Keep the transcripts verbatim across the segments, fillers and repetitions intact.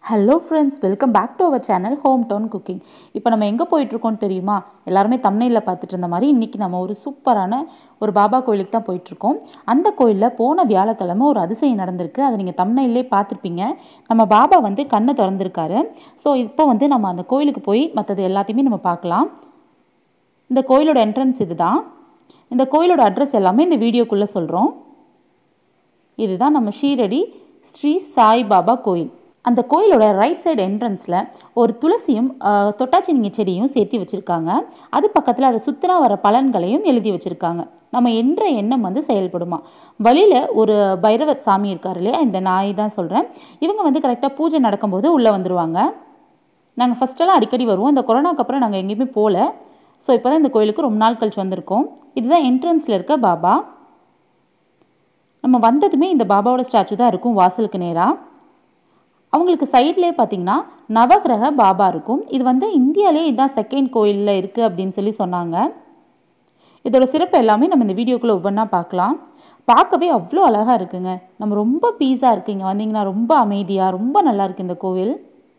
Hello friends, welcome back to our channel home town cooking. இப்போ நம்ம எங்கே போயிட்டுருக்கோம்னு தெரியுமா? எல்லாருமே தம்ப்நெயிலில் பார்த்துட்டு இருந்த மாதிரி இன்றைக்கி நம்ம ஒரு சூப்பரான ஒரு பாபா கோயிலுக்கு தான் போயிட்டுருக்கோம். அந்த கோயிலில் போன வியாழக்கிழமை ஒரு அதிசயம் நடந்திருக்கு. அதை நீங்கள் தம்ப்நெயிலே பார்த்துருப்பீங்க. நம்ம பாபா வந்து கண்ணை திறந்திருக்காரு. ஸோ இப்போ வந்து நம்ம அந்த கோயிலுக்கு போய் மற்றது எல்லாத்தையுமே நம்ம பார்க்கலாம். இந்த கோயிலோட என்ட்ரன்ஸ் இது தான். இந்த கோயிலோட அட்ரஸ் எல்லாமே இந்த வீடியோக்குள்ளே சொல்கிறோம். இதுதான் நம்ம ஷீரடி ஸ்ரீ சாய் பாபா கோயில். அந்த கோயிலோட ரைட் சைடு என்ட்ரன்ஸில் ஒரு துளசியும் தொட்டாச்சினிங்கி செடியும் சேர்த்து வச்சுருக்காங்க. அது பக்கத்தில் அதை சுத்தினா வர பலன்களையும் எழுதி வச்சுருக்காங்க. நம்ம என்ற எண்ணம் வந்து செயல்படுமா. வழியில் ஒரு பைரவர் சாமி இருக்கார் இல்லையா, இந்த நாய் தான் சொல்கிறேன். இவங்க வந்து கரெக்டாக பூஜை நடக்கும்போது உள்ளே வந்துடுவாங்க. நாங்கள் ஃபஸ்ட்டெல்லாம் அடிக்கடி வருவோம். இந்த கொரோனாக்கு அப்புறம் நாங்கள் எங்கேயுமே போகல. ஸோ இப்போ தான் இந்த கோயிலுக்கு ரொம்ப நாள் கழிச்சு வந்திருக்கோம். இதுதான் என்ட்ரன்ஸில் இருக்க பாபா. நம்ம வந்ததுமே இந்த பாபாவோட ஸ்டாச்சு தான் இருக்கும் வாசலுக்கு நேராக. அவங்களுக்கு சைட்லேயே பார்த்தீங்கன்னா நவகிரக பாபா இருக்கும். இது வந்து இந்தியாவிலே இதுதான் செகண்ட் கோயிலில் இருக்குது அப்படின்னு சொல்லி சொன்னாங்க. இதோட சிறப்பு எல்லாமே நம்ம இந்த வீடியோக்குள்ளே ஒவ்வொன்றா பார்க்கலாம். பார்க்கவே அவ்வளோ அழகாக இருக்குங்க. நம்ம ரொம்ப பீஸாக இருக்குது. இங்கே வந்தீங்கன்னா ரொம்ப அமைதியாக ரொம்ப நல்லா இருக்குது இந்த கோவில்.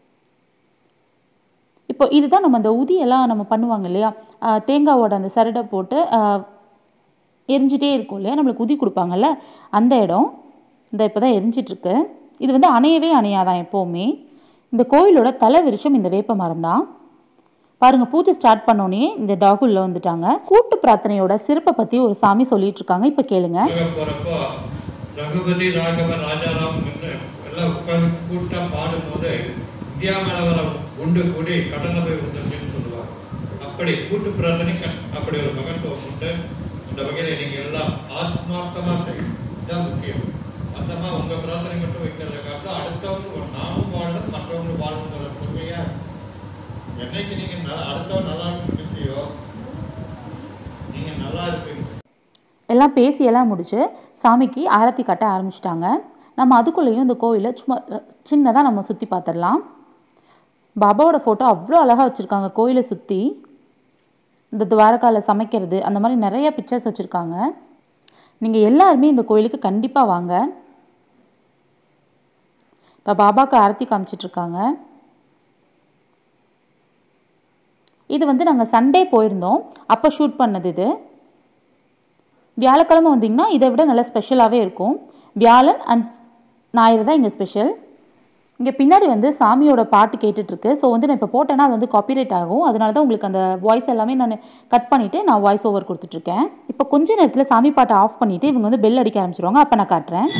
இப்போ இதுதான் நம்ம அந்த உதியெல்லாம் நம்ம பண்ணுவாங்க இல்லையா, தேங்காவோட அந்த சரடை போட்டு எரிஞ்சிட்டே இருக்கும் இல்லையா, நம்மளுக்கு உதி கொடுப்பாங்கல்ல, அந்த இடம் இந்த இப்போ தான் எரிஞ்சிட்ருக்கு. இது வந்து அணையவே அணையாதான் எப்போவுமே. இந்த கோயிலோட தலை விருஷம் இந்த வேப்ப மரம் தான். பாருங்கள், பூஜை ஸ்டார்ட் பண்ணோன்னே இந்த டாக் உள்ள வந்துட்டாங்க. கூட்டு பிரார்த்தனையோட சிறப்பை பற்றி ஒரு சாமி சொல்லிட்டு இருக்காங்க. இப்போ கேளுங்க. ரகுபதி ராகவ ராஜாராம் எல்லாம் உட்கார்ந்து கூட்டம் பாடும்போது இந்தியாவில் உண்டு கூடி கடனை போய் கொடுத்துருக்குன்னு சொல்லுவாங்க. அப்படி கூட்டு பிரார்த்தனை அப்படி ஒரு மகத்துவம் உண்டு. அந்த வகையில் நீங்கள் எல்லாம் ஆத்மார்த்தமாக செய்யும், இதுதான் முக்கியம். அந்தமா உங்க பிரார்த்தனை மட்டும் வைக்கிறத காட்டிலும் அடுத்தவங்க நாமும் வாழணும், மற்றவங்க வாழணுங்கிற கொள்கையா என்னைக்கு நீங்க அடுத்தவங்க நல்லா இருக்கியோ நீங்க நல்லா இருப்பீங்க. எல்லாம் பேசியெல்லாம் முடிச்சு சாமிக்கு ஆரத்தி கட்ட ஆரம்பிச்சிட்டாங்க. நம்ம அதுக்குள்ளேயும் இந்த கோயிலை சும்மா சின்னதாக நம்ம சுற்றி பார்த்துடலாம். பாபாவோட ஃபோட்டோ அவ்வளோ அழகாக வச்சுருக்காங்க கோயிலை சுற்றி. இந்த துவாரகாவில் சமைக்கிறது அந்த மாதிரி நிறைய பிக்சர்ஸ் வச்சுருக்காங்க. நீங்கள் எல்லாருமே இந்த கோயிலுக்கு கண்டிப்பாக வாங்க. இப்போ பாபாவுக்கு ஆரத்தி காமிச்சிட்ருக்காங்க. இது வந்து நாங்கள் சண்டே போயிருந்தோம், அப்போ ஷூட் பண்ணது. இது வியாழக்கிழமை வந்தீங்கன்னா இதை விட நல்லா ஸ்பெஷலாகவே இருக்கும். வியாழன் அண்ட் ஞாயிறு தான் இங்கே ஸ்பெஷல். இங்கே பின்னாடி வந்து சாமியோட பாட்டு கேட்டுட்ருக்கு. ஸோ வந்து நான் இப்போ போட்டேன்னா அது வந்து காப்பிரைட் ஆகும். அதனால தான் உங்களுக்கு அந்த வாய்ஸ் எல்லாமே நான் கட் பண்ணிவிட்டு நான் வாய்ஸ் ஓவர் கொடுத்துட்ருக்கேன். இப்போ கொஞ்ச நேரத்தில் சாமி பாட்டை ஆஃப் பண்ணிவிட்டு இவங்க வந்து பெல் அடிக்க ஆரம்பிச்சிருவாங்க. அப்போ நான் காட்டுறேன்.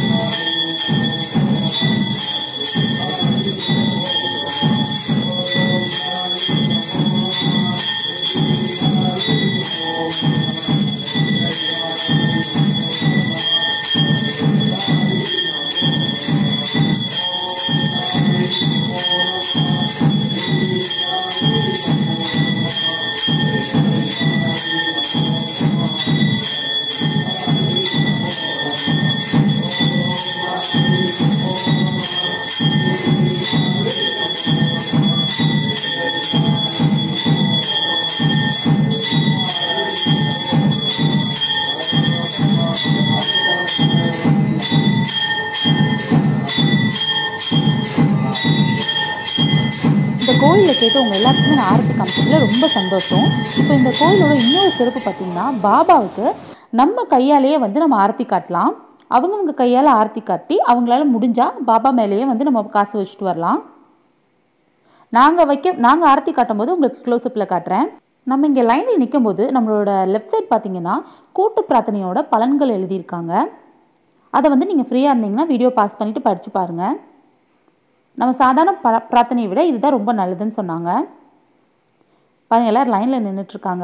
இந்த கோயிலை கேட்டு உங்கள் எல்லாத்துக்குமே நான் ஆரத்தி காமிச்சதில் ரொம்ப சந்தோஷம். இப்போ இந்த கோயிலோட இன்னொரு சிறப்பு பார்த்திங்கன்னா, பாபாவுக்கு நம்ம கையாலேயே வந்து நம்ம ஆரத்தி காட்டலாம். அவங்கவுங்க கையால் ஆரத்தி காட்டி அவங்களால முடிஞ்சால் பாபா மேலேயே வந்து நம்ம காசு வச்சுட்டு வரலாம். நாங்கள் வைக்க நாங்கள் ஆரத்தி காட்டும் போது உங்களுக்கு க்ளோஸ்அப்பில் காட்டுறேன். நம்ம இங்கே லைனில் நிற்கும் போது நம்மளோட லெஃப்ட் சைட் பார்த்திங்கன்னா கூட்டு பிரார்த்தனையோட பலன்கள் எழுதியிருக்காங்க. அதை வந்து நீங்கள் ஃப்ரீயாக இருந்தீங்கன்னா வீடியோ பாஸ் பண்ணிவிட்டு படித்து பாருங்கள். நம்ம சாதாரண ப பிரார்த்தனையை விட இதுதான் ரொம்ப நல்லதுன்னு சொன்னாங்க. பாருங்கள், எல்லோரும் லைனில் நின்றுட்டுருக்காங்க.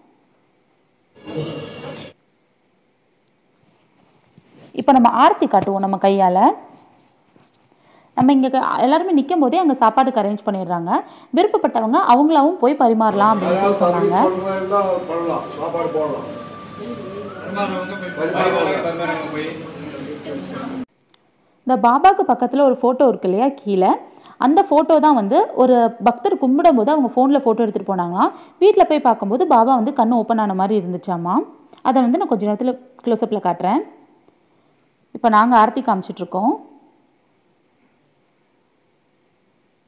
இப்போ நம்ம ஆரத்தி காட்டுவோம் நம்ம கையால். நம்ம இங்கே எல்லாருமே நிற்கும் போதே அங்கே சாப்பாடுக்கு அரேஞ்ச் பண்ணிடுறாங்க. விருப்பப்பட்டவங்க அவங்களாவும் போய் பரிமாறலாம் அப்படின்னு சொல்லி சொன்னாங்க. இந்த பாபாவுக்கு பக்கத்தில் ஒரு ஃபோட்டோ இருக்கு இல்லையா கீழே, அந்த ஃபோட்டோ தான் வந்து ஒரு பக்தர் கும்பிடும் போது அவங்க ஃபோனில் ஃபோட்டோ எடுத்துகிட்டு போனாங்களாம். வீட்டில் போய் பார்க்கும்போது பாபா வந்து கண் ஓப்பன் ஆன மாதிரி இருந்துச்சாமா. அதை வந்து நான் கொஞ்சம் நேரத்தில் க்ளோஸ்அப்பில் காட்டுறேன். இப்போ நாங்கள் ஆரத்தி காமிச்சிட்ருக்கோம்.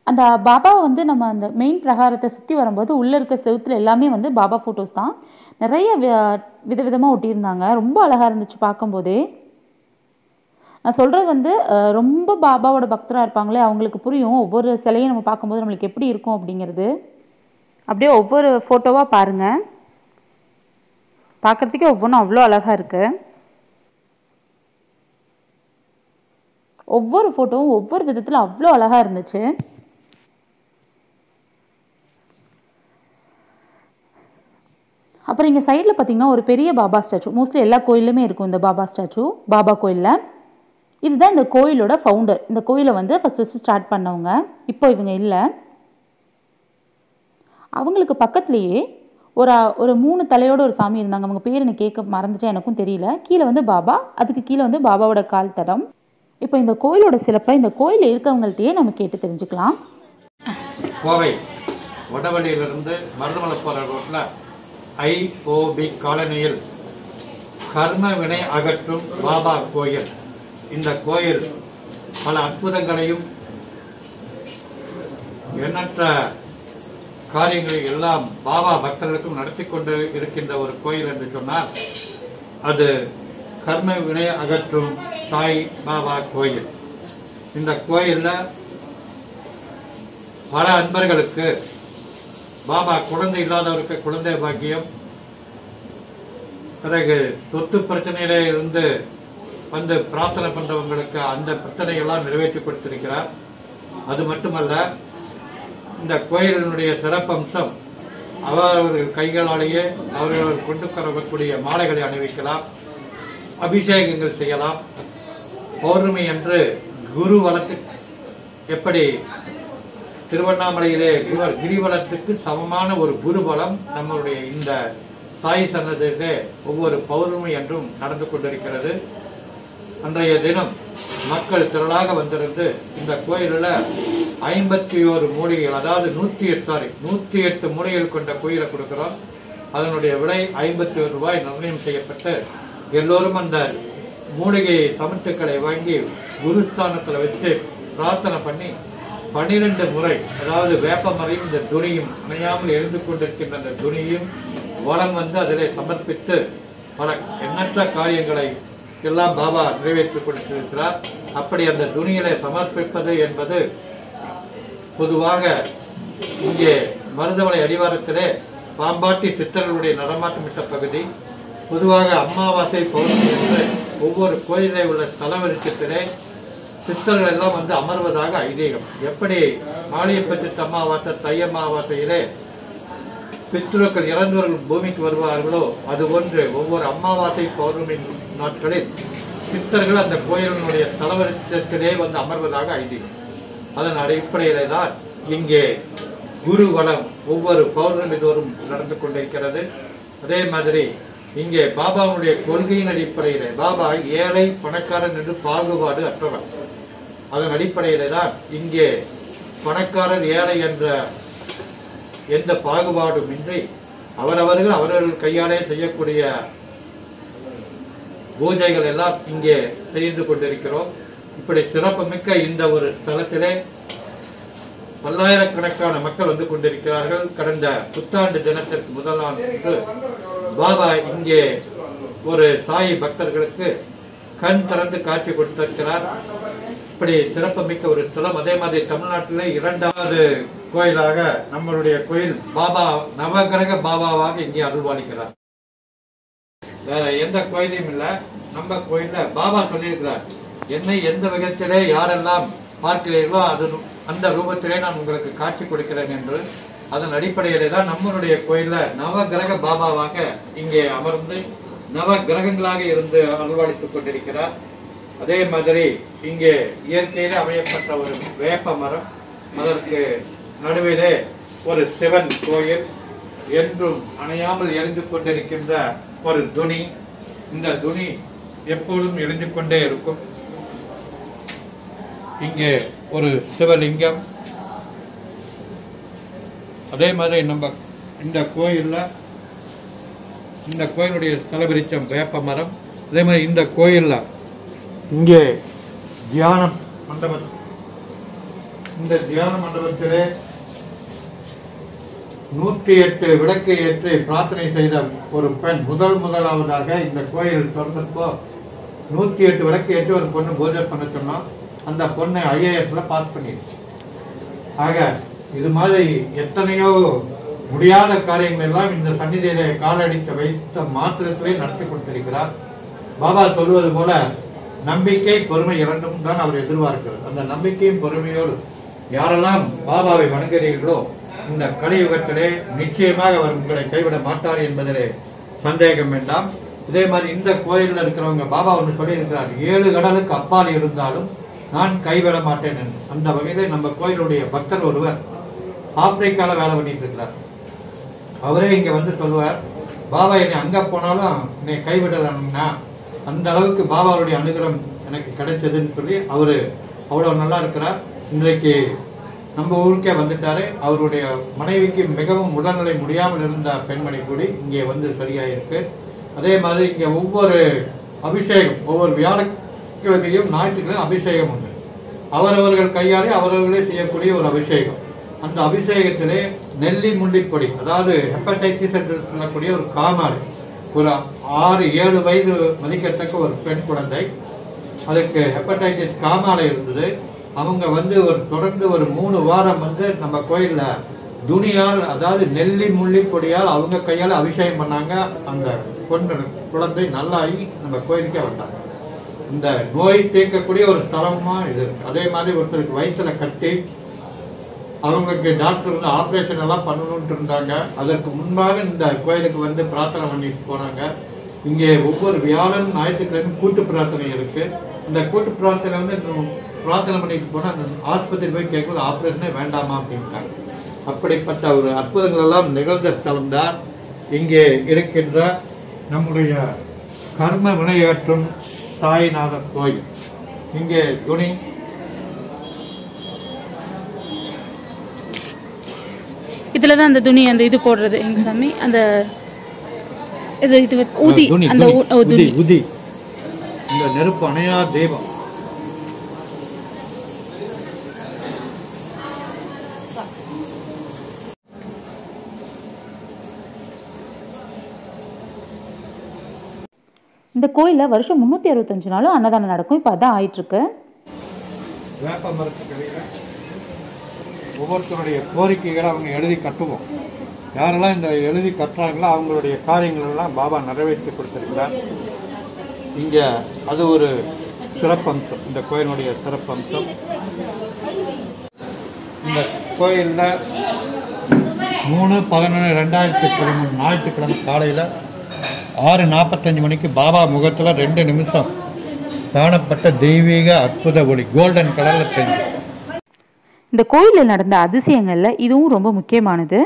அந்த பாபா வந்து நம்ம அந்த மெயின் பிரகாரத்தை சுற்றி வரும்போது உள்ளே இருக்க செவுத்துல எல்லாமே வந்து பாபா ஃபோட்டோஸ் தான். நிறைய விதவிதமாக ஒட்டியிருந்தாங்க. ரொம்ப அழகாக இருந்துச்சு பார்க்கும்போதே. நான் சொல்கிறது வந்து ரொம்ப பாபாவோட பக்தராக இருப்பாங்களே அவங்களுக்கு புரியும். ஒவ்வொரு சிலையும் நம்ம பார்க்கும்போது நம்மளுக்கு எப்படி இருக்கும் அப்படிங்கிறது. அப்படியே ஒவ்வொரு ஃபோட்டோவாக பாருங்கள். பார்க்குறதுக்கே ஒவ்வொன்றும் அவ்வளோ அழகாக இருக்குது. ஒவ்வொரு ஃபோட்டோவும் ஒவ்வொரு விதத்தில் அவ்வளோ அழகாக இருந்துச்சு. அப்புறம் இங்கே சைடில் பார்த்தீங்கன்னா ஒரு பெரிய பாபா ஸ்டாச்சு. மோஸ்ட்லி எல்லா கோயிலுமே இருக்கும் இந்த பாபா ஸ்டாச்சு. பாபா கோயிலில் இதுதான் இந்த கோயிலோட ஃபவுண்டர். இந்த கோயிலை வந்து ஃபஸ்ட் ஃபஸ்ட்டு ஸ்டார்ட் பண்ணவங்க. இப்போ இவங்க இல்லை. அவங்களுக்கு பக்கத்துலேயே ஒரு ஒரு மூணு தலையோட ஒரு சாமி இருந்தாங்க. அவங்க பேர் எனக்கு கேட்க மறந்துச்சா எனக்கும் தெரியல. கீழே வந்து பாபா, அதுக்கு கீழே வந்து பாபாவோட கால் தடம். இப்போ இந்த கோயிலோட சிறப்பை இந்த கோயிலில் இருக்கவங்கள்ட்டையே நம்ம கேட்டு தெரிஞ்சுக்கலாம். கோவை வடவழியிலிருந்து மருதமலை போகிற ரோட்டில் ஐஓபி காலனியில் கர்ம வினை அகற்றும் பாபா கோயில். இந்த கோயில் பல அற்புதங்களையும் எண்ணற்ற காரியங்களை எல்லாம் பாபா பக்தர்களுக்கும் நடத்தி கொண்டு இருக்கின்ற ஒரு கோயில் என்று சொன்னால் அது கர்ம வினை அகற்றும் சாய் பாபா கோயில். இந்த கோயில்ல பல அன்பர்களுக்கு பாபா குழந்தை இல்லாதவருக்கு குழந்தை பாக்கியம், பிறகு சொத்து பிரச்சனையில இருந்து வந்து பிரார்த்தனை பண்றவங்களுக்கு அந்த பிரச்சனையெல்லாம் நிறைவேற்றி கொடுத்திருக்கிறார். அது மட்டுமல்ல, இந்த கோயிலினுடைய சிறப்பம்சம் அவரவர்கள் கைகளாலேயே அவர்கள் கொண்டு வரக்கூடிய மாலைகளை அணிவிக்கலாம், அபிஷேகங்கள் செய்யலாம். பௌர்ணமி என்று குரு வளத்து எப்படி திருவண்ணாமலையிலே கிரிவலத்துக்கு சமமான ஒரு குருபலம் நம்மளுடைய இந்த சாய் சன்னதியிலே ஒவ்வொரு பௌர்ணமி என்றும் நடந்து கொண்டிருக்கிறது. அன்றைய தினம் மக்கள் திரளாக வந்திருந்து இந்த கோயிலில் ஐம்பத்தி ஓரு மூலிகைகள், அதாவது நூற்றி எட்டு சாரி நூற்றி எட்டு மூலிகைகள் கொண்ட கோயிலை கொடுக்கிறோம். அதனுடைய விலை ஐம்பத்தி ஒரு ரூபாய் நிர்ணயம் செய்யப்பட்டு எல்லோரும் அந்த மூலிகை சமத்துக்களை வாங்கி குருஸ்தானத்தில் வச்சு பிரார்த்தனை பண்ணி பன்னிரண்டு முறை, அதாவது வேப்பமரையும் இந்த துணியும் அணையாமல் எழுந்து கொண்டிருக்கின்ற அந்த துணியும் வளம் வந்து அதிலே சமர்ப்பித்து பல எண்ணற்ற காரியங்களை எல்லாம் பாபா நிறைவேற்றிக் கொடுத்திருக்கிறார். அப்படி அந்த துணியிலே சமர்ப்பிப்பது என்பது பொதுவாக இங்கே மருதமலை அடிவாரத்திலே பாம்பாட்டி சித்தர்களுடைய நடமாட்டமிட்ட பகுதி. பொதுவாக அமாவாசை பௌர்ணமி என்று ஒவ்வொரு கோயிலே உள்ள ஸ்தலவரிசத்திலே சித்தர்கள் எல்லாம் வந்து அமர்வதாக ஐதீகம். எப்படி மாளியப்பட்டு அமாவாசை தை அமாவாசையிலே பித்ருக்கள் இறந்தவர்கள் பூமிக்கு வருவார்களோ அதுபோன்று ஒவ்வொரு அமாவாசை பௌர்ணமி நாட்களில் சித்தர்கள் அந்த கோயிலினுடைய ஸ்தலவரிசத்திலே வந்து அமர்வதாக ஐதீகம். அதன் அடிப்படையிலே தான் இங்கே குரு வளம் ஒவ்வொரு பௌர்ணமி தோறும் நடந்து கொண்டிருக்கிறது. அதே மாதிரி இங்கே பாபாவுடைய கொள்கையின் அடிப்படையிலே பாபா ஏழை பணக்காரன் என்று பாகுபாடு அற்றவர். அதன் அடிப்படையிலே தான் இங்கே பணக்காரர் ஏழை என்ற எந்த பாகுபாடும் இன்றி அவரவர்கள் அவரவர்கள் கையாலே செய்யக்கூடிய பூஜைகள் எல்லாம் இங்கே செய்து கொண்டிருக்கிறோம். இப்படி சிறப்புமிக்க இந்த ஒரு ஸ்தலத்திலே பல்லாயிரக்கணக்கான மக்கள் வந்து கொண்டிருக்கிறார்கள். கடந்த புத்தாண்டு தினத்திற்கு முதல் நாள் பாபா இங்கே ஒரு சாய் பக்தர்களுக்கு கண் திறந்து காட்சி கொடுத்திருக்கிறார். இப்படி சிறப்புமிக்க ஒரு ஸ்தலம். அதே மாதிரி தமிழ்நாட்டிலே இரண்டாவது கோயிலாக நம்மளுடைய கோயில் பாபா நவகிரக பாபாவாக இங்கே அருள்வாளிக்கிறார். வேற எந்த கோயிலையும் இல்ல, நம்ம கோயில்ல பாபா சொல்லியிருக்கிறார், என்னை எந்த விதத்திலே யாரெல்லாம் பார்க்கிறீர்களோ அது அந்த ரூபத்திலே நான் உங்களுக்கு காட்சி கொடுக்கிறேன் என்று. அதன் அடிப்படையிலே தான் நம்மளுடைய கோயில்ல நவகிரக பாபாவாக இங்கே அமர்ந்து நவ கிரகங்களாக இருந்து அருள்வாளித்துக் கொண்டிருக்கிறார். அதே மாதிரி இங்கே இயற்கையிலே அமையப்பட்ட ஒரு வேப்ப மரம், அதற்கு நடுவிலே ஒரு சிவன் கோயில், என்றும் அணையாமல் எரிந்து கொண்டிருக்கின்ற ஒரு துணி. இந்த துணி எப்பொழுதும் எரிந்து கொண்டே இருக்கும். இங்கே ஒரு சிவலிங்கம். அதே மாதிரி நம்ம இந்த கோயில்ல இந்த கோயிலுடைய ஸ்தலவிருச்சம் வேப்ப மரம். அதே மாதிரி இந்த கோயில்ல இங்கே தியானம் மண்டபம் இந்த தியான மண்டபத்திலே நூற்றி எட்டு விளக்கு ஏற்றி பிரார்த்தனை செய்த ஒரு பெண் முதல் முதலாவதாக இந்த கோயில் திறந்தப்போ நூற்றி எட்டு விளக்கு ஏற்றி ஒரு பொண்ணு பூஜை பண்ண சொன்னா அந்த பொண்ணு ஐஏஎஸ்ல பாஸ் பண்ணிடுச்சு. ஆக இது மாதிரி எத்தனையோ முடியாத காரியங்கள் எல்லாம் இந்த சந்நிதியிலே காலடிக்க வைத்த மாத்திரத்திலே நடத்தி கொடுத்திருக்கிறார். பாபா சொல்வது போல நம்பிக்கை பொறுமை இரண்டும் தான் அவர் எதிர்பார்க்கிறார். அந்த நம்பிக்கையும் பொறுமையோடு யாரெல்லாம் பாபாவை வணங்குகிறீர்களோ இந்த கலியுகத்திலே நிச்சயமாக அவர் உங்களை கைவிட மாட்டார் என்பதிலே சந்தேகம் வேண்டாம். இதே மாதிரி இந்த கோயிலில் இருக்கிறவங்க பாபா ஒன்று சொல்லி இருக்கிறார், ஏழு கடலுக்கு அப்பால் இருந்தாலும் நான் கைவிட மாட்டேன் என்று. அந்த வகையிலே நம்ம கோயிலுடைய பக்தர் ஒருவர் ஆப்பிரிக்கால வேலை பண்ணிட்டு இருக்கிறார். அவரே இங்க வந்து சொல்லுவார், பாபா என்னை அங்க போனாலும் என்னை கைவிடலன்னா அந்த அளவுக்கு பாபாவுடைய அனுகிரகம் எனக்கு கிடைச்சதுன்னு சொல்லி அவரு அவ்வளவு நல்லா இருக்கிறார். இன்றைக்கு நம்ம ஊருக்கே வந்துட்டாரு. அவருடைய மனைவிக்கு மிகவும் உடல்நிலை முடியாமல் இருந்த பெண்மணி கூடி இங்கே வந்து சரியாயிருக்கு. அதே மாதிரி இங்க ஒவ்வொரு அபிஷேகம் ஒவ்வொரு வியாழக்கிழமையும் ஞாயிற்றுக்கிழமை அபிஷேகம் உண்டு. அவரவர்கள் கையாலே அவரவர்களே செய்யக்கூடிய ஒரு அபிஷேகம். அந்த அபிஷேகத்திலே நெல்லி முள்ளிப்பொடி, அதாவது ஹெப்படைட்டிஸ் என்று சொல்லக்கூடிய ஒரு காமாலை, ஒரு ஆறு ஏழு வயது மதிக்கத்தக்க ஒரு பெண் குழந்தை, அதுக்கு ஹெப்படைட்டிஸ் காமாலை இருந்தது. அவங்க வந்து ஒரு தொடர்ந்து ஒரு மூணு வாரம் வந்து நம்ம கோயில்ல துணியால், அதாவது நெல்லி முள்ளி பொடியால் அவங்க கையால் அபிஷேகம் பண்ணாங்க. அந்த பொண்ணு குழந்தை நல்லாகி நம்ம கோயிலுக்கே வந்தாங்க. இந்த நோய் தீர்க்கக்கூடிய ஒரு ஸ்தலமா இது. அதே மாதிரி ஒருத்தருக்கு வயிற்றுல கட்டி அவங்களுக்கு டாக்டர் வந்து ஆபரேஷன் எல்லாம் பண்ணணும்னு இருந்தாங்க. அதற்கு முன்பாக இந்த கோயிலுக்கு வந்து பிரார்த்தனை பண்ணிட்டு போனாங்க. இங்கே ஒவ்வொரு வியாழன் ஞாயிற்றுக்கிழமை கூட்டு பிரார்த்தனை இருக்கு. இந்த கூட்டு பிரார்த்தனை வந்து பிரார்த்தனை பண்ணிட்டு போனா அந்த ஆஸ்பத்திரி போய் கேட்கும்போது ஆபரேஷனே வேண்டாமா அப்படின்ட்டாங்க. அப்படிப்பட்ட ஒரு அற்புதங்கள் எல்லாம் நிகழ்ந்த ஸ்தலம் தான் இங்கே இருக்கின்ற நம்முடைய கர்ம வினையாற்றும் சாய்நாதர் கோயில். இங்கே துணி இதுலதான் அந்த துணி அந்த இது போடுறது எங்க சாமி, அந்த இது இது ஊதி, அந்த ஊதி ஊதி இந்த நெருப்பு அணையா தெய்வம். இந்த கோயில்ல வருஷம் முன்னூத்தி அறுபத்தஞ்சு நாளும் அன்னதானம் நடக்கும். இப்ப அதான் ஆயிட்டு இருக்கு. வேப்ப மரத்துக்கடியில ஒவ்வொருத்தருடைய கோரிக்கைகளை அவங்க எழுதி கட்டுவோம். யாரெல்லாம் இந்த எழுதி கட்டுறாங்களோ அவங்களுடைய காரியங்கள் எல்லாம் பாபா நிறைவேற்றி கொடுத்திருக்கிறார். இங்க அது ஒரு சிறப்பம்சம், இந்த கோயிலுடைய சிறப்பம்சம். இந்த கோயில்ல மூணு பதினொன்று ரெண்டாயிரத்தி பதிமூணு ஞாயிற்றுக்கிழமை காலையில ஆறு நாற்பத்தஞ்சு மணிக்கு பாபா முகத்துல ரெண்டு நிமிஷம் காணப்பட்ட தெய்வீக அற்புத ஒளி கோல்டன் கலர்ல தெரிஞ்சு. இந்த கோயிலில் நடந்த அதிசயங்கள்ல இதுவும் ரொம்ப முக்கியமானது.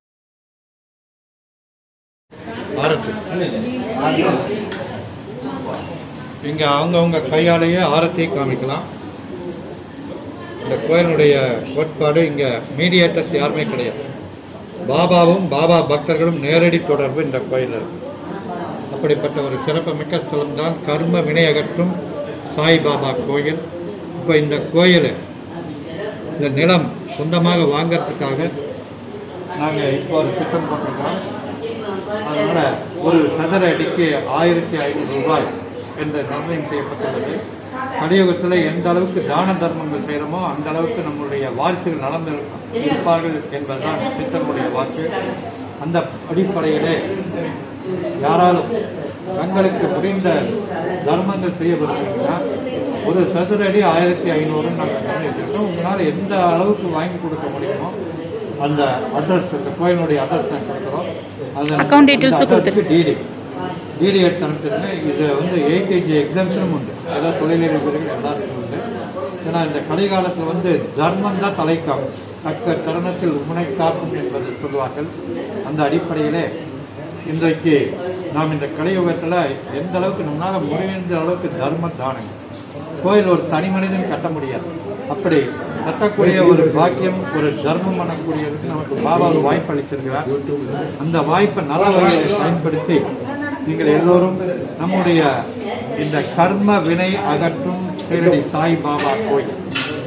இங்க அவங்கவுங்க கையாலேயே ஆரத்தி காமிக்கலாம். இந்த கோயிலுடைய கோட்பாடு, இங்க மீடியேட்டர்ஸ் யாருமே கிடையாது. பாபாவும் பாபா பக்தர்களும் நேரடி தொடர்பு இந்த கோயில் இருக்கு. அப்படிப்பட்ட ஒரு சிறப்புமிக்க ஸ்தலம் தான் கர்ம வினையகற்றும் சாய்பாபா கோயில். இப்போ இந்த கோயில் இந்த நிலம் சொந்தமாக வாங்கறதுக்காக நாங்கள் இப்போ ஒரு திட்டம் போட்டிருக்கோம். அதனால ஒரு சதுர அடிக்கு ஆயிரத்தி ஐநூறு ரூபாய் என்ற நிர்ணயம் செய்யப்பட்டுள்ளது. கலியுகத்தில் எந்த அளவுக்கு தான தர்மங்கள் செய்கிறோமோ அந்த அளவுக்கு நம்முடைய வாரிசுகள் நடந்து இருப்பார்கள் என்பதுதான் சித்தனுடைய வாக்கு. அந்த அடிப்படையிலே யாராலும் தங்களுக்கு முடிந்த தர்மங்கள் செய்ய விரும்புகிறீங்கன்னா ஒரு சதுர அடி ஆயிரத்தி ஐநூறு நாங்கள் நிர்ணயிச்சிருக்கோம். உங்களால் எந்த அளவுக்கு வாங்கி கொடுக்க முடியுமோ அந்த அட்ரஸ், இந்த கோயிலுடைய அட்ரஸ் நான் கொடுக்குறோம். அந்த டிடி டிடி எடுத்து அனுப்பிச்சிருங்க. இது வந்து ஏகேஜி எக்ஸாம்ஷனும் உண்டு, ஏதோ தொழிலதிபர்கள் எல்லாருக்கும் உண்டு. ஏன்னா இந்த கலிகாலத்தில் வந்து தர்மம் தான் தலைக்காகும், தக்க தருணத்தில் உண்மை காக்கும் என்பது சொல்வார்கள். அந்த அடிப்படையிலே இன்றைக்கு நாம் இந்த கலியுகத்தில் எந்த அளவுக்கு நம்மளால் முடிந்த அளவுக்கு தர்ம தானம், கோயில் ஒரு தனி மனிதன் கட்ட முடியாது, அப்படி கட்டக்கூடிய ஒரு பாக்கியம், ஒரு தர்மம் பண்ணக்கூடியதுக்கு நமக்கு பாபா ஒரு வாய்ப்பு அளித்திருக்கிறார். அந்த வாய்ப்பை நல்ல வகையில் பயன்படுத்தி நீங்கள் எல்லோரும் நம்முடைய இந்த கர்ம வினை அகற்றும் ஷீரடி சாய் பாபா கோயில்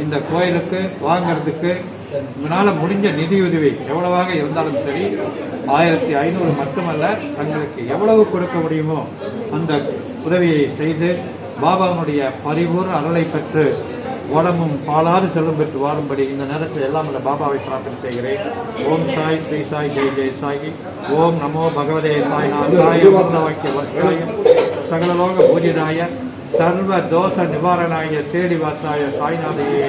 இந்த கோயிலுக்கு வாங்கிறதுக்கு உங்களால் முடிஞ்ச நிதியுதவி எவ்வளவாக இருந்தாலும் சரி, ஆயிரத்தி ஐநூறு மட்டுமல்ல, தங்களுக்கு எவ்வளவு கொடுக்க முடியுமோ அந்த உதவியை செய்து பாபாவுடைய பரிபூர்ண அருளை பெற்று உடம்பும் பாலாறு செல்லும் பெற்று வாழும்படி இந்த நேரத்தில் எல்லாம் உள்ள பாபாவை பிரார்த்தனை செய்கிறேன். ஓம் சாய் ஸ்ரீ சாய் ஜெய் ஜெய் சாய். ஓம் நமோ பகவதே சாய்நாதாய வாக்கிய வர்ஷாயம் சகலலோக பூஜிதாய சர்வ தோஷ நிவாரணாய சேடி வாசாய சாய்நாதையே.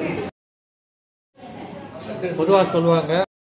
பொதுவாக சொல்லுவாங்க,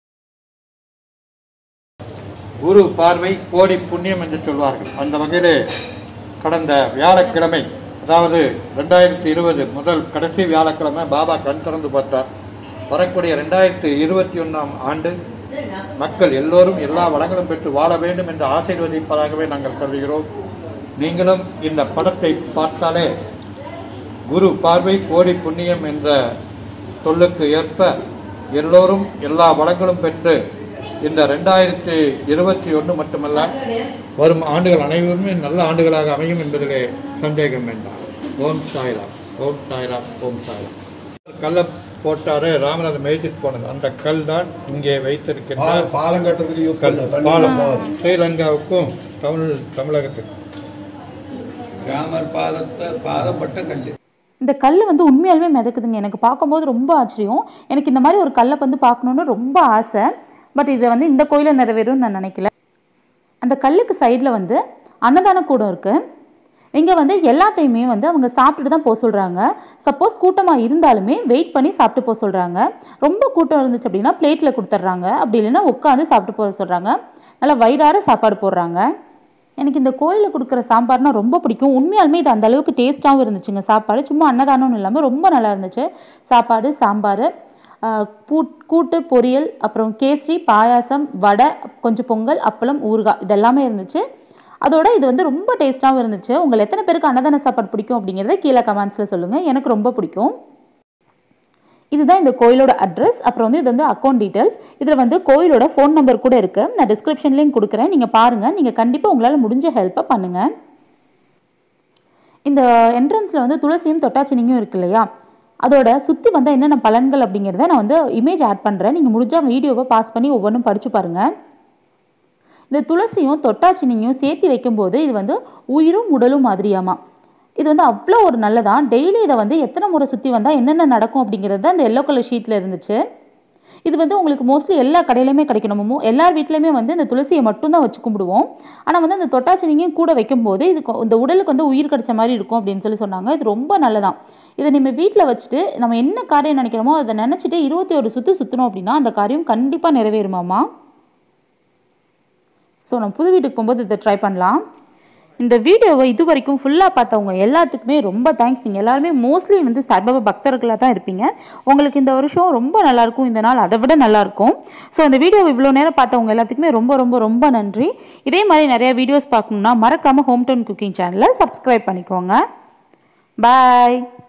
குரு பார்வை கோடி புண்ணியம் என்று சொல்வார்கள். அந்த வகையிலே கடந்த வியாழக்கிழமை, அதாவது ரெண்டாயிரத்தி இருபது முதல் கடைசி வியாழக்கிழமை பாபா கண் திறந்து பார்த்தார். வரக்கூடிய ரெண்டாயிரத்தி இருபத்தி ஒன்றாம் ஆண்டு மக்கள் எல்லோரும் எல்லா வளங்களும் பெற்று வாழ வேண்டும் என்று ஆசீர்வதிப்பதாகவே நாங்கள் கருதுகிறோம். நீங்களும் இந்த படத்தை பார்த்தாலே குரு பார்வை கோடி புண்ணியம் என்ற சொல்லுக்கு ஏற்ப எல்லோரும் எல்லா வளங்களும் பெற்று இந்த ரெண்டாயிரத்தி இருபத்தி ஒன்று மட்டுமல்ல, வரும் ஆண்டுகள் அனைவருமே நல்ல ஆண்டுகளாக அமையும் என்பதிலே சந்தேகம் வேண்டாம். ஓம் சாய்ராம், ஓம் சாய்ராம், ஓம் சாய்ராம். கல்லை போட்டாரு ராமநாத மேய்ச்சிட்டு போனது, அந்த கல் தான் இங்கே வைத்திருக்கின்ற பாலம் கட்டுறதுக்கு பாலம். ஸ்ரீலங்காவுக்கும் தமிழ் தமிழகத்துக்கும் ராமர் பாதத்தை பாதப்பட்ட கல். இந்த கல் வந்து உண்மையாலுமே மிதக்குதுங்க. எனக்கு பார்க்கும்போது ரொம்ப ஆச்சரியம். எனக்கு இந்த மாதிரி ஒரு கல்லை வந்து பார்க்கணுன்னு ரொம்ப ஆசை. பட் இதை வந்து இந்த கோயிலில் நிறைவேறும்னு நான் நினைக்கல. அந்த கல்லுக்கு சைடில் வந்து அன்னதான கூடம் இருக்குது. இங்கே வந்து எல்லாத்தையுமே வந்து அவங்க சாப்பிட்டு தான் போக சொல்கிறாங்க. சப்போஸ் கூட்டமாக இருந்தாலுமே வெயிட் பண்ணி சாப்பிட்டு போக சொல்கிறாங்க. ரொம்ப கூட்டம் இருந்துச்சு அப்படின்னா பிளேட்டில் கொடுத்துட்றாங்க. அப்படி இல்லைன்னா உட்காந்து சாப்பிட்டு போக சொல்கிறாங்க. நல்லா வயிறார சாப்பாடு போடுறாங்க. எனக்கு இந்த கோயிலில் கொடுக்குற சாம்பார்னா ரொம்ப பிடிக்கும். உண்மையாலுமே இது அந்த அளவுக்கு டேஸ்ட்டாகவும் இருந்துச்சுங்க. சாப்பாடு சும்மா அன்னதானம்னு இல்லாமல் ரொம்ப நல்லா இருந்துச்சு. சாப்பாடு, சாம்பார், கூட்டு, பொரியல், அப்புறம் கேசரி, பாயாசம், வடை, கொஞ்சம் பொங்கல், அப்பளம், ஊறுகாய் இதெல்லாமே இருந்துச்சு. அதோட இது வந்து ரொம்ப டேஸ்ட்டாகவும் இருந்துச்சு. உங்களை எத்தனை பேருக்கு அன்னதான சாப்பாடு பிடிக்கும் அப்படிங்கிறத கீழே கமெண்ட்ஸில் சொல்லுங்கள். எனக்கு ரொம்ப பிடிக்கும். இதுதான் இந்த கோயிலோட அட்ரஸ். அப்புறம் வந்து இது வந்து அக்கௌண்ட் டீட்டெயில்ஸ். இதில் வந்து கோயிலோட ஃபோன் நம்பர் கூட இருக்குது. நான் டிஸ்கிரிப்ஷன்லேயும் கொடுக்குறேன். நீங்கள் பாருங்கள். நீங்கள் கண்டிப்பாக உங்களால் முடிஞ்ச ஹெல்ப்பை பண்ணுங்கள். இந்த என்ட்ரன்ஸில் வந்து துளசியும் தொட்டாச்சினியும் இருக்கு இல்லையா, அதோட சுற்றி வந்தால் என்னென்ன பலன்கள் அப்படிங்கிறத நான் வந்து இமேஜ் ஆட் பண்ணுறேன். நீங்கள் முடிஞ்சால் வீடியோவை பாஸ் பண்ணி ஒவ்வொன்றும் படித்து பாருங்கள். இந்த துளசியும் தொட்டாச்சினியும் சேர்த்து வைக்கும்போது இது வந்து உயிரும் உடலும் மாதிரியாமா. இது வந்து அவ்வளோ ஒரு நல்லதான். டெய்லி இதை வந்து எத்தனை முறை சுற்றி வந்தால் என்னென்ன நடக்கும் அப்படிங்கிறது தான் இந்த எல்லோ கலர் ஷீட்டில் இருந்துச்சு. இது வந்து உங்களுக்கு மோஸ்ட்லி எல்லா கடையிலையுமே கிடைக்கணும். எல்லார் வீட்லையுமே வந்து இந்த துளசியை மட்டும்தான் வச்சு கும்பிடுவோம். ஆனால் வந்து அந்த தொட்டாச்சினியும் கூட வைக்கும்போது இது இந்த உடலுக்கு வந்து உயிர் கிடைச்ச மாதிரி இருக்கும் அப்படின்னு சொல்லி சொன்னாங்க. இது ரொம்ப நல்லதான். இதை நம்ம வீட்டில் வச்சுட்டு நம்ம என்ன காரியம் நினைக்கிறோமோ அதை நினச்சிட்டு இருபத்தி ஒரு சுற்று சுற்றணும் அப்படின்னா அந்த காரியம் கண்டிப்பாக நிறைவேறுமாமா. ஸோ நம்ம புது வீட்டுக்கு போகும்போது இதை ட்ரை பண்ணலாம். இந்த வீடியோவை இது வரைக்கும் ஃபுல்லாக பார்த்தவங்க எல்லாத்துக்குமே ரொம்ப தேங்க்ஸ். நீங்கள் எல்லாருமே மோஸ்ட்லி வந்து சாய்பாபா பக்தர்களாக தான் இருப்பீங்க. உங்களுக்கு இந்த வருஷம் ரொம்ப நல்லாயிருக்கும், இந்த நாள் அதை விட நல்லாயிருக்கும். ஸோ இந்த வீடியோவை இவ்வளோ நேரம் பார்த்தவங்க எல்லாத்துக்குமே ரொம்ப ரொம்ப ரொம்ப நன்றி. இதே மாதிரி நிறையா வீடியோஸ் பார்க்கணுன்னா மறக்காமல் ஹோம் டவுன் குக்கிங் சேனலை சப்ஸ்கிரைப் பண்ணிக்கோங்க. பாய்.